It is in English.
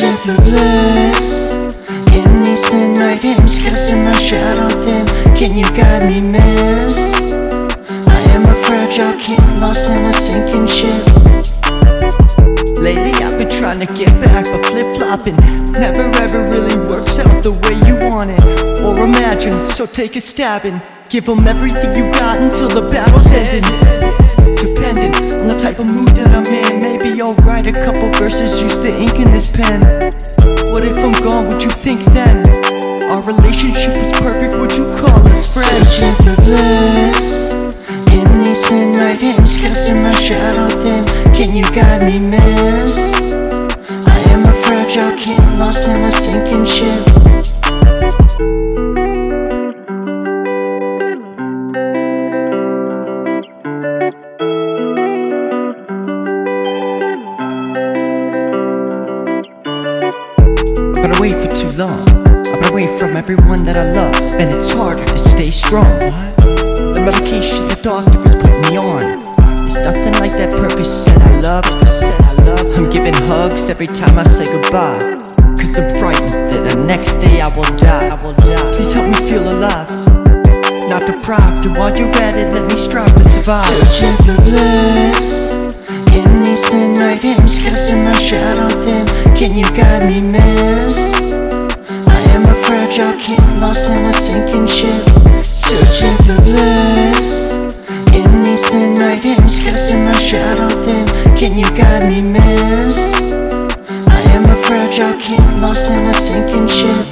Searching for bliss in these midnight games, casting my shadow thin. Can you guide me, miss? I am a fragile kid, lost in a sinking ship. Lately I've been trying to get back, but flip-flopping never ever really works out the way you want it or imagine. So take a stab and give them everything you got until the battle's ending. Depending on the type of mood that I'm in, maybe I'll write a couple verses, use the ink in this pen. What if I'm gone, would you think then? Our relationship was perfect, would you call us friends? Searching for bliss in these midnight games, casting my shadow thin. Can you guide me, miss? I am a fragile kid, lost in a sinking ship. I've been away for too long, I've been away from everyone that I love, and it's harder to stay strong. The medication the doctor was putting me on, it's nothing like that Percocet I love. I'm giving hugs every time I say goodbye, cause I'm frightened that the next day I will die. Please help me feel alive, not deprived, and while you're at it, let me strive to survive. Searching for bliss in these midnight games, casting my shadow thin. Can you guide me, miss? I am a fragile kid, lost in a sinking ship. Searching for bliss in these midnight games, casting my shadow thin. Can you guide me, miss? I am a fragile kid, lost in a sinking ship.